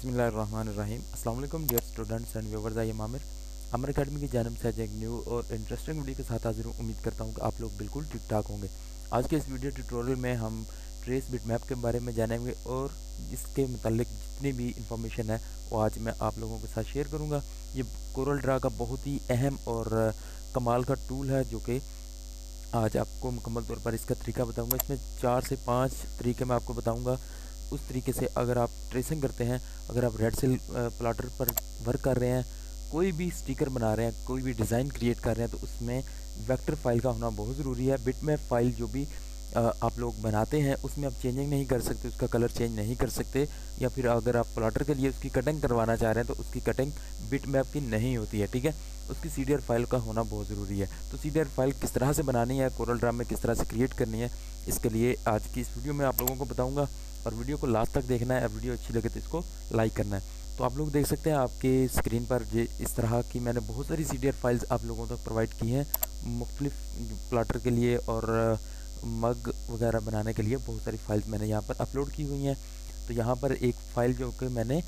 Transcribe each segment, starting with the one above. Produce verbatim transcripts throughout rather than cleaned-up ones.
बिस्मिल्लाहिर्रहमानिर्रहीम। अस्सलाम वालेकुम dear students and viewers. I am Aamir Amar academy की जानिब से आज एक न्यू और इंटरेस्टिंग वीडियो के साथ हाजिर हूँ। उम्मीद करता हूँ कि आप लोग बिल्कुल ठीक ठाक होंगे। आज के इस वीडियो ट्यूटोरियल में हम ट्रेस बिटमैप के बारे में जानेंगे और इसके मुतालिक जितनी भी इंफॉर्मेशन है वो आज मैं आप लोगों के साथ शेयर करूँगा। ये कोरल ड्रा का बहुत ही अहम और कमाल का टूल है जो कि आज आपको मुकम्मल तौर पर इसका तरीका बताऊंगा। इसमें चार से पाँच तरीके मैं आपको बताऊंगा। उस तरीके से अगर आप ट्रेसिंग करते हैं, अगर आप रेड सेल प्लाटर पर वर्क कर रहे हैं, कोई भी स्टिकर बना रहे हैं, कोई भी डिज़ाइन क्रिएट कर रहे हैं, तो उसमें वेक्टर फाइल का होना बहुत ज़रूरी है। बिटमैप फाइल जो भी आप लोग बनाते हैं उसमें आप चेंजिंग नहीं कर सकते, उसका कलर चेंज नहीं कर सकते, या फिर अगर आप प्लाटर के लिए उसकी कटिंग करवाना चाह रहे हैं तो उसकी कटिंग बिटमैप की नहीं होती है। ठीक है, उसकी सी डी आर फाइल का होना बहुत ज़रूरी है। तो सी डी आर फाइल किस तरह से बनानी है, कोरल ड्रा में किस तरह से क्रिएट करनी है, इसके लिए आज की इस वीडियो में आप लोगों को बताऊंगा। और वीडियो को लास्ट तक देखना है। वीडियो अच्छी लगे तो इसको लाइक करना है। तो आप लोग देख सकते हैं आपके स्क्रीन पर ये इस तरह की मैंने बहुत सारी सी डी आर फाइल्स आप लोगों तक प्रोवाइड की हैं मुख्तलिफ प्लाटर के लिए और मग वगैरह बनाने के लिए। बहुत सारी फाइल्स मैंने यहाँ पर अपलोड की हुई हैं। तो यहाँ पर एक फ़ाइल जो कि मैंने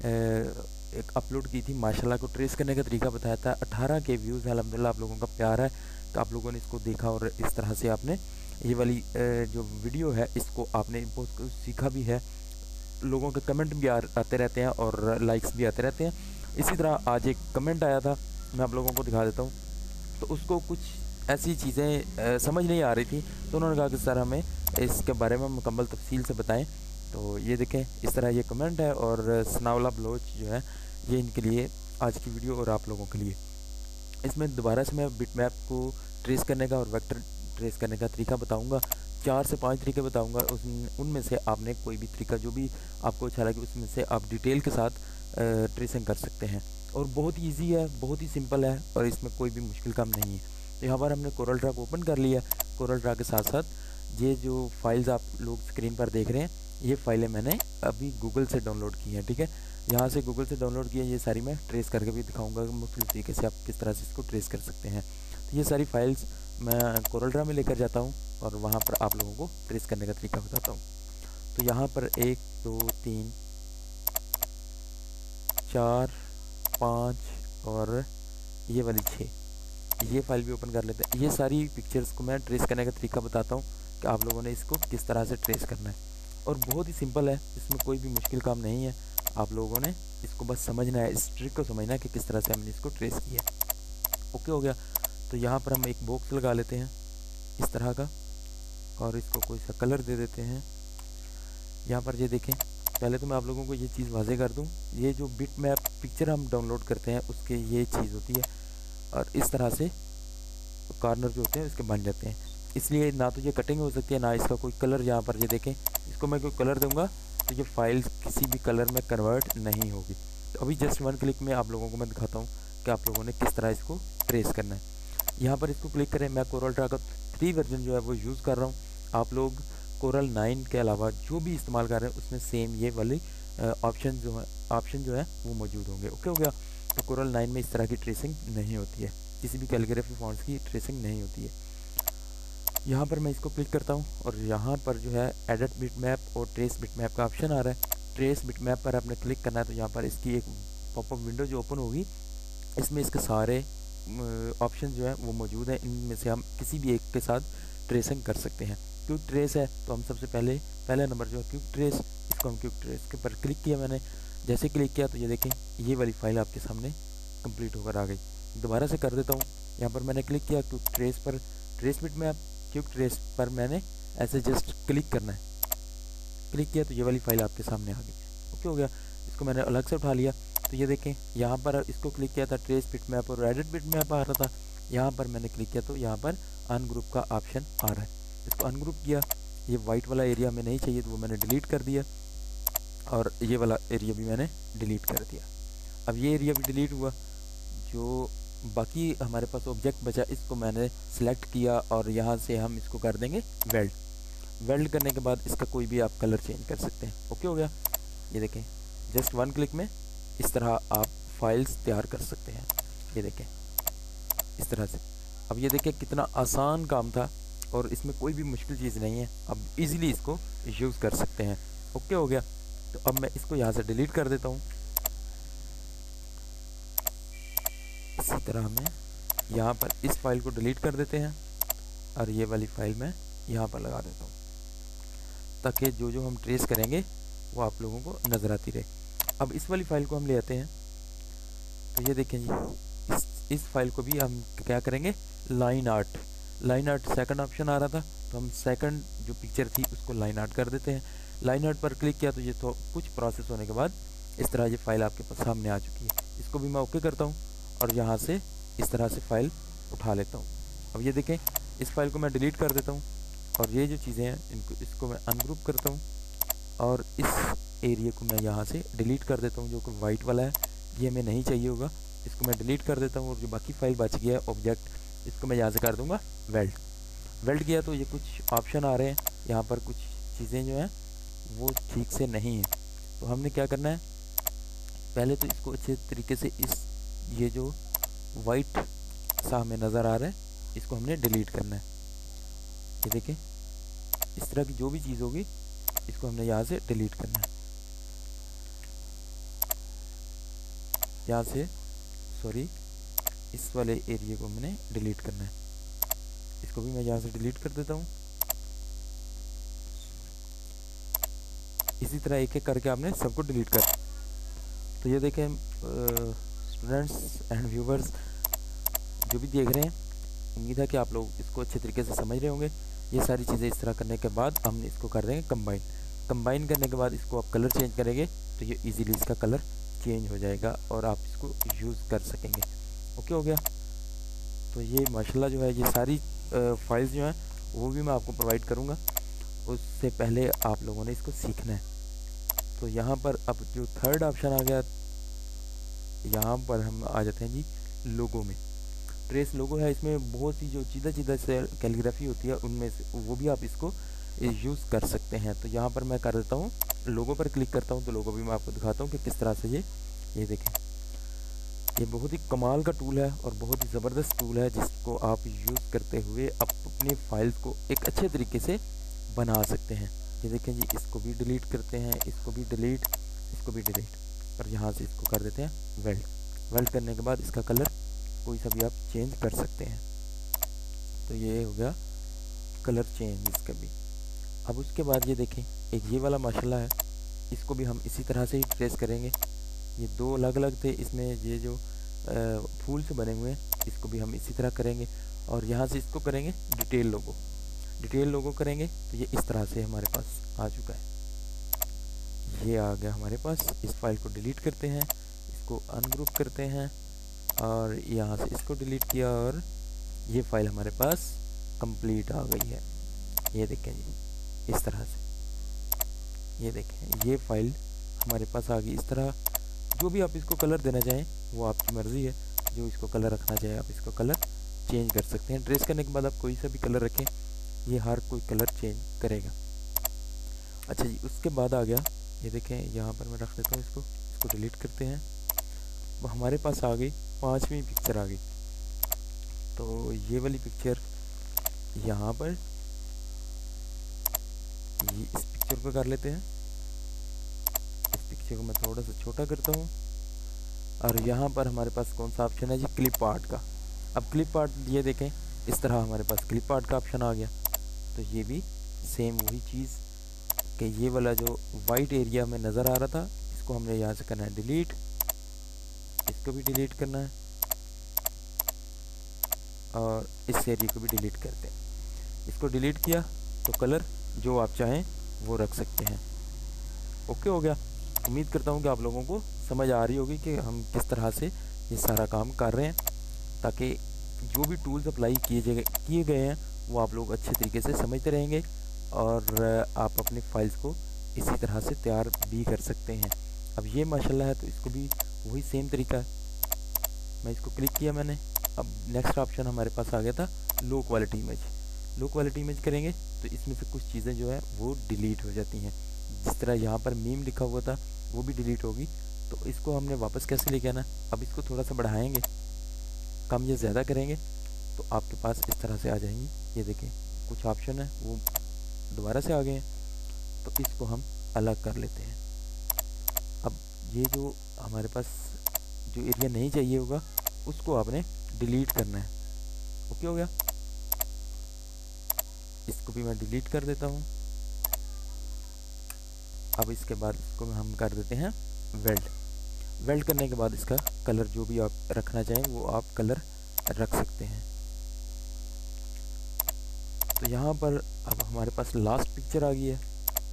एक अपलोड की थी, माशाल्लाह को ट्रेस करने का तरीका बताया था। अठारह के व्यूज़ है, अल्हम्दुलिल्लाह आप लोगों का प्यार है कि आप लोगों ने इसको देखा और इस तरह से आपने ये वाली जो वीडियो है इसको आपने बहुत कुछ सीखा भी है। लोगों के कमेंट भी आ, आते रहते हैं और लाइक्स भी आते रहते हैं। इसी तरह आज एक कमेंट आया था, मैं आप लोगों को दिखा देता हूँ। तो उसको कुछ ऐसी चीज़ें समझ नहीं आ रही थी, तो उन्होंने कहा कि सर हमें इसके बारे में मुकम्मल तफसील से बताएं। तो ये देखें, इस तरह ये कमेंट है और सनावला बलोच जो है ये इनके लिए आज की वीडियो और आप लोगों के लिए। इसमें दोबारा से मैं बिटमैप को ट्रेस करने का और वेक्टर ट्रेस करने का तरीका बताऊंगा। चार से पांच तरीके बताऊंगा, उस उनमें से आपने कोई भी तरीका जो भी आपको अच्छा लगे उसमें से आप डिटेल के साथ ट्रेसिंग कर सकते हैं। और बहुत ही ईजी है, बहुत ही सिंपल है और इसमें कोई भी मुश्किल काम नहीं है। तो यहाँ पर हमने कोरल ड्रा को ओपन कर लिया। कोरल ड्रा के साथ साथ ये जो फाइल्स आप लोग स्क्रीन पर देख रहे हैं ये फाइलें मैंने अभी गूगल से डाउनलोड की हैं। ठीक है, यहाँ से गूगल से डाउनलोड किया, ये सारी मैं ट्रेस करके भी दिखाऊंगा मुख्तलिफ तरीके से आप किस तरह से इसको ट्रेस कर सकते हैं। तो ये सारी फाइल्स मैं कोरल ड्रा में लेकर जाता हूँ और वहाँ पर आप लोगों को ट्रेस करने का तरीका बताता हूँ। तो यहाँ पर एक दो तीन चार पाँच और ये वाली छः, ये फाइल भी ओपन कर लेते हैं। ये सारी पिक्चर्स को मैं ट्रेस करने का तरीका बताता हूँ कि आप लोगों ने इसको किस तरह से ट्रेस करना है। और बहुत ही सिंपल है, इसमें कोई भी मुश्किल काम नहीं है। आप लोगों ने इसको बस समझना है, इस ट्रिक को समझना है कि किस तरह से हमने इसको ट्रेस किया। ओके हो गया। तो यहाँ पर हम एक बॉक्स लगा लेते हैं इस तरह का और इसको कोई सा कलर दे देते हैं। यहाँ पर ये देखें, पहले तो मैं आप लोगों को ये चीज़ वाज़े कर दूँ, ये जो बिटमैप पिक्चर हम डाउनलोड करते हैं उसके ये चीज़ होती है और इस तरह से कॉर्नर जो होते हैं इसके बन जाते हैं। इसलिए ना तो ये कटिंग हो सकती है ना इसका कोई कलर। यहाँ पर ये देखें, इसको मैं कोई कलर दूंगा तो ये फाइल किसी भी कलर में कन्वर्ट नहीं होगी। तो अभी जस्ट वन क्लिक में आप लोगों को मैं दिखाता हूँ कि आप लोगों ने किस तरह इसको ट्रेस करना है। यहाँ पर इसको क्लिक करें। मैं कोरल ड्रा का थ्री वर्जन जो है वो यूज़ कर रहा हूँ। आप लोग कोरल नाइन के अलावा जो भी इस्तेमाल कर रहे हैं उसमें सेम ये वाली ऑप्शन जो है ऑप्शन जो है वो मौजूद होंगे। ओके हो गया। तो कोरल नाइन में इस तरह की ट्रेसिंग नहीं होती है, किसी भी कैलीग्राफी फॉन्ट्स की ट्रेसिंग नहीं होती है। यहाँ पर मैं इसको क्लिक करता हूँ और यहाँ पर जो है एडिट बिटमैप और ट्रेस बिटमैप का ऑप्शन आ रहा है। ट्रेस बिटमैप पर आपने क्लिक करना है तो यहाँ पर इसकी एक पॉपअप विंडो जो ओपन होगी, इसमें इसके सारे ऑप्शन जो है वो मौजूद हैं। इनमें से हम किसी भी एक के साथ ट्रेसिंग कर सकते हैं। क्विक ट्रेस है तो हम सबसे पहले पहला नंबर जो है क्विक ट्रेस, इसको हम क्विक ट्रेस के पर क्लिक किया मैंने। जैसे क्लिक किया तो ये देखें ये वाली फाइल आपके सामने कंप्लीट होकर आ गई। दोबारा से कर देता हूँ। यहाँ पर मैंने क्लिक किया क्विक ट्रेस पर, ट्रेस बिटमैप क्विक ट्रेस पर मैंने ऐसे जस्ट क्लिक करना है। क्लिक किया तो ये वाली फाइल आपके सामने आ गई। ओके हो गया। इसको मैंने अलग से उठा लिया। तो ये देखें यहाँ पर इसको क्लिक किया था ट्रेस बिटमैप और एडिट बिटमैप आ रहा था। यहाँ पर मैंने क्लिक किया तो यहाँ पर अनग्रुप का ऑप्शन आ रहा है। इसको अनग्रुप किया, ये वाइट वाला एरिया में नहीं चाहिए तो वो मैंने डिलीट कर दिया और ये वाला एरिया भी मैंने डिलीट कर दिया। अब ये एरिया भी डिलीट हुआ। जो बाकी हमारे पास ऑब्जेक्ट बचा इसको मैंने सिलेक्ट किया और यहाँ से हम इसको कर देंगे वेल्ड। वेल्ड करने के बाद इसका कोई भी आप कलर चेंज कर सकते हैं। ओके हो गया। ये देखें जस्ट वन क्लिक में इस तरह आप फाइल्स तैयार कर सकते हैं। ये देखें इस तरह से। अब ये देखें कितना आसान काम था और इसमें कोई भी मुश्किल चीज़ नहीं है। अब इजीली इसको यूज़ कर सकते हैं। ओके हो गया। तो अब मैं इसको यहाँ से डिलीट कर देता हूँ। इसी तरह मैं यहाँ पर इस फाइल को डिलीट कर देते हैं और ये वाली फाइल मैं यहाँ पर लगा देता हूँ, ताकि जो जो हम ट्रेस करेंगे वो आप लोगों को नज़र आती रहे। अब इस वाली फाइल को हम ले आते हैं, तो ये देखें जी, इस इस फाइल को भी हम क्या करेंगे, line art line art second option आ रहा था, तो हम सेकंड जो पिक्चर थी उसको लाइन आर्ट कर देते हैं। लाइन आर्ट पर क्लिक किया तो ये तो कुछ प्रोसेस होने के बाद इस तरह ये फाइल आपके पास सामने आ चुकी है। इसको भी मैं ओके करता हूँ और यहाँ से इस तरह से फाइल उठा लेता हूँ। अब ये देखें, इस फाइल को मैं डिलीट कर देता हूँ और ये जो चीज़ें हैं इनको इसको मैं अनग्रुप करता हूँ और इस एरिया को मैं यहाँ से डिलीट कर देता हूँ, जो कि वाइट वाला है, ये हमें नहीं चाहिए होगा, इसको मैं डिलीट कर देता हूँ। और जो बाकी फाइल बच गया है ऑब्जेक्ट, इसको मैं यहाँ से कर दूँगा वेल्ड। वेल्ड किया तो ये कुछ ऑप्शन आ रहे हैं, यहाँ पर कुछ चीज़ें जो हैं वो ठीक से नहीं है, तो हमने क्या करना है, पहले तो इसको अच्छे तरीके से इस ये जो वाइट सा हमें नज़र आ रहा है इसको हमने डिलीट करना है। ये देखें, इस तरह की जो भी चीज़ होगी इसको हमने यहाँ से डिलीट करना है, यहाँ से सॉरी इस वाले एरिया को मैंने डिलीट करना है, इसको भी मैं यहाँ से डिलीट कर देता हूँ। इसी तरह एक एक करके आपने सबको डिलीट कर। तो ये देखें स्टूडेंट्स एंड व्यूवर्स जो भी देख रहे हैं, उम्मीद है कि आप लोग इसको अच्छे तरीके से समझ रहे होंगे। ये सारी चीज़ें इस तरह करने के बाद हम इसको कर देंगे कंबाइन। कंबाइन करने के बाद इसको आप कलर चेंज करेंगे तो ये इजीली इसका कलर चेंज हो जाएगा और आप इसको यूज़ कर सकेंगे। ओके हो गया। तो ये माशाल्लाह जो है ये सारी फाइल्स जो हैं वो भी मैं आपको प्रोवाइड करूँगा, उससे पहले आप लोगों ने इसको सीखना है। तो यहाँ पर अब जो थर्ड ऑप्शन आ गया, यहाँ पर हम आ जाते हैं जी लोगो में। ट्रेस लोगो है, इसमें बहुत सी जो सीधा सीधा से कैलीग्राफी होती है उनमें से वो भी आप इसको यूज़ कर सकते हैं। तो यहाँ पर मैं कर देता हूँ, लोगो पर क्लिक करता हूँ तो लोगो भी मैं आपको दिखाता हूँ कि किस तरह से ये ये देखें, ये बहुत ही कमाल का टूल है और बहुत ही ज़बरदस्त टूल है जिसको आप यूज़ करते हुए आप अपनी फाइल्स को एक अच्छे तरीके से बना सकते हैं। ये देखें जी, इसको भी डिलीट करते हैं, इसको भी डिलीट, इसको भी डिलीट और यहाँ से इसको कर देते हैं वेल्ड। वेल्ड करने के बाद इसका कलर कोई सा भी आप चेंज कर सकते हैं। तो ये हो गया कलर चेंज इसका भी। अब उसके बाद ये देखें, एक ये वाला माशाल्लाह है, इसको भी हम इसी तरह से ही ट्रेस करेंगे। ये दो अलग अलग थे, इसमें ये जो फूल से बने हुए हैं इसको भी हम इसी तरह करेंगे और यहाँ से इसको करेंगे डिटेल लोगो। डिटेल लोगो करेंगे तो ये इस तरह से हमारे पास आ चुका है, ये आ गया हमारे पास। इस फाइल को डिलीट करते हैं, इसको अनग्रुप करते हैं और यहाँ से इसको डिलीट किया और ये फाइल हमारे पास कंप्लीट आ गई है। ये देखें जी, इस तरह से ये देखें, ये फाइल हमारे पास आ गई इस तरह। जो भी आप इसको कलर देना चाहें वो आपकी मर्ज़ी है, जो इसको कलर रखना चाहे आप इसको कलर चेंज कर सकते हैं। ट्रेस करने के बाद आप कोई सा भी कलर रखें, ये हर कोई कलर चेंज करेगा। अच्छा जी, उसके बाद आ गया, ये देखें यहाँ पर मैं रख देता हूँ इसको, इसको डिलीट करते हैं। वो हमारे पास आ गई पांचवी पिक्चर आ गई। तो ये वाली पिक्चर यहाँ पर, ये इस पिक्चर को कर लेते हैं, इस पिक्चर को मैं थोड़ा सा छोटा करता हूँ और यहाँ पर हमारे पास कौन सा ऑप्शन है जी, क्लिप आर्ट का। अब क्लिप आर्ट ये देखें, इस तरह हमारे पास क्लिप आर्ट का ऑप्शन आ गया। तो ये भी सेम वही चीज़ कि ये वाला जो वाइट एरिया में नज़र आ रहा था इसको हमने यहाँ से करना है डिलीट, इसको भी डिलीट करना है और इस एरिया को भी डिलीट करते हैं। इसको डिलीट किया तो कलर जो आप चाहें वो रख सकते हैं। ओके हो गया। उम्मीद करता हूँ कि आप लोगों को समझ आ रही होगी कि हम किस तरह से ये सारा काम कर रहे हैं, ताकि जो भी टूल्स अप्लाई किए किए गए हैं वो आप लोग अच्छे तरीके से समझते रहेंगे और आप अपनी फाइल्स को इसी तरह से तैयार भी कर सकते हैं। अब ये माशाल्लाह है तो इसको भी वही सेम तरीका है, मैं इसको क्लिक किया मैंने। अब नेक्स्ट ऑप्शन हमारे पास आ गया था low quality image. Low quality image करेंगे तो इसमें से कुछ चीज़ें जो है वो डिलीट हो जाती हैं। जिस तरह यहाँ पर मीम लिखा हुआ था वो भी डिलीट होगी। तो इसको हमने वापस कैसे लेके आना, अब इसको थोड़ा सा बढ़ाएंगे, कम या ज़्यादा करेंगे तो आपके पास इस तरह से आ जाएंगी। ये देखें कुछ ऑप्शन है वो दोबारा से आ गए हैं, तो इसको हम अलग कर लेते हैं। ये जो हमारे पास जो एरिया नहीं चाहिए होगा उसको आपने डिलीट करना है। ओके हो गया, इसको भी मैं डिलीट कर देता हूँ। अब इसके बाद इसको हम कर देते हैं वेल्ड। वेल्ड करने के बाद इसका कलर जो भी आप रखना चाहें वो आप कलर रख सकते हैं। तो यहाँ पर अब हमारे पास लास्ट पिक्चर आ गई है।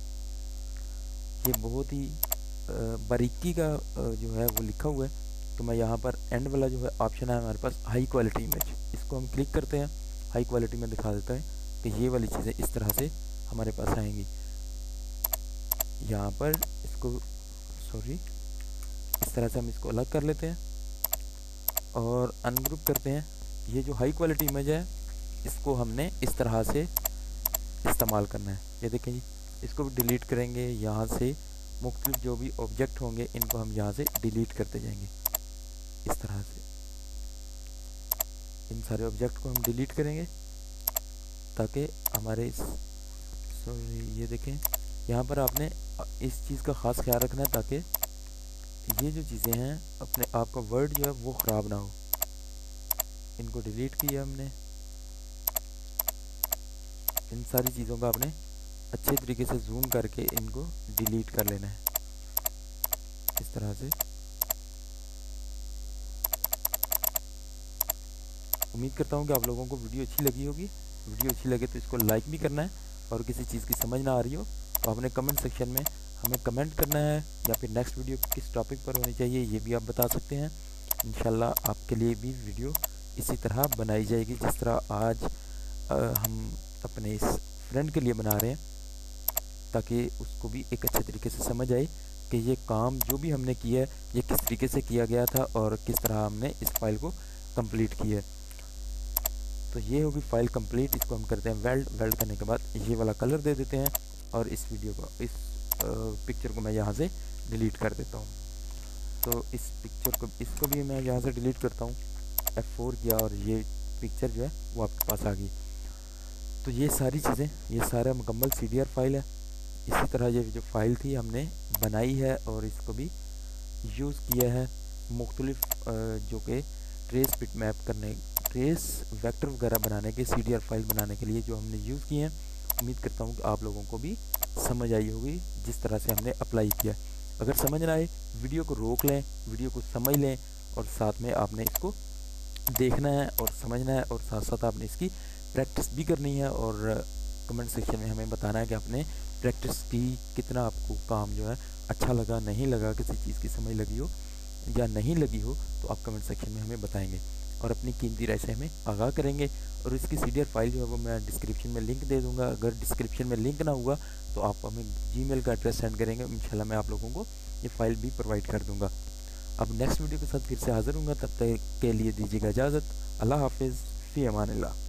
ये बहुत ही बारीकी का जो है वो लिखा हुआ है। तो मैं यहाँ पर एंड वाला जो है ऑप्शन है हमारे पास हाई क्वालिटी इमेज, इसको हम क्लिक करते हैं। हाई क्वालिटी में दिखा देता है कि ये वाली चीज़ें इस तरह से हमारे पास आएंगी। यहाँ पर इसको सॉरी इस तरह से हम इसको अलग कर लेते हैं और अनग्रुप करते हैं। ये जो हाई क्वालिटी इमेज है इसको हमने इस तरह से इस्तेमाल करना है। ये देखें जी, इसको भी डिलीट करेंगे। यहाँ से मुख्तलिफ जो भी ऑब्जेक्ट होंगे इनको हम यहाँ से डिलीट करते जाएंगे इस तरह से। इन सारे ऑब्जेक्ट को हम डिलीट करेंगे ताकि हमारे इस सॉरी ये देखें यहाँ पर आपने इस चीज़ का ख़ास ख्याल रखना है ताकि ये जो चीज़ें हैं अपने आपका वर्ड जो है वो ख़राब ना हो। इनको डिलीट किया हमने। इन सारी चीज़ों का आपने अच्छे तरीके से जूम करके इनको डिलीट कर लेना है इस तरह से। उम्मीद करता हूँ कि आप लोगों को वीडियो अच्छी लगी होगी। वीडियो अच्छी लगे तो इसको लाइक भी करना है और किसी चीज़ की समझ ना आ रही हो तो आपने कमेंट सेक्शन में हमें कमेंट करना है, या फिर नेक्स्ट वीडियो किस टॉपिक पर होनी चाहिए ये भी आप बता सकते हैं। इंशाल्लाह आपके लिए भी वीडियो इसी तरह बनाई जाएगी जिस तरह आज आ, हम अपने इस फ्रेंड के लिए बना रहे हैं, ताकि उसको भी एक अच्छे तरीके से समझ आए कि ये काम जो भी हमने किया है ये किस तरीके से किया गया था और किस तरह हमने इस फाइल को कंप्लीट किया है। तो ये होगी फाइल कंप्लीट। इसको हम करते हैं वेल्ड। वेल्ड करने के बाद ये वाला कलर दे देते हैं और इस वीडियो को इस पिक्चर को मैं यहाँ से डिलीट कर देता हूँ। तो इस पिक्चर को इसको भी मैं यहाँ से डिलीट करता हूँ। एफ फोर किया और ये पिक्चर जो है वो आपके पास आ गई। तो ये सारी चीज़ें, ये सारा मुकम्मल सी डी आर फाइल है। इसी तरह ये जो फाइल थी हमने बनाई है और इसको भी यूज़ किया है मुख्तलिफ जो कि ट्रेस बिट मैप करने, ट्रेस वेक्टर वगैरह बनाने के, सी डी आर फाइल बनाने के लिए जो हमने यूज़ किए हैं। उम्मीद करता हूँ कि आप लोगों को भी समझ आई होगी जिस तरह से हमने अप्लाई किया। अगर समझ ना आए वीडियो को रोक लें, वीडियो को समझ लें और साथ में आपने इसको देखना है और समझना है और साथ साथ आपने इसकी प्रैक्टिस भी करनी है और कमेंट सेक्शन में हमें बताना है कि आपने प्रैक्टिस की, कितना आपको काम जो है अच्छा लगा, नहीं लगा, किसी चीज़ की समझ लगी हो या नहीं लगी हो तो आप कमेंट सेक्शन में हमें बताएंगे और अपनी कीमती राय से हमें आगाह करेंगे। और इसकी सी डी आर फाइल जो है वो मैं डिस्क्रिप्शन में लिंक दे दूंगा। अगर डिस्क्रिप्शन में लिंक ना हुआ तो आप हमें जीमेल का एड्रेस सेंड करेंगे, इंशाल्लाह मैं आप लोगों को ये फाइल भी प्रोवाइड कर दूंगा। अब नेक्स्ट वीडियो के साथ फिर से हाजिर हूँगा, तब तक के लिए दीजिएगा इजाज़त। अल्लाह हाफिज़, फ़ी अमान अल्लाह।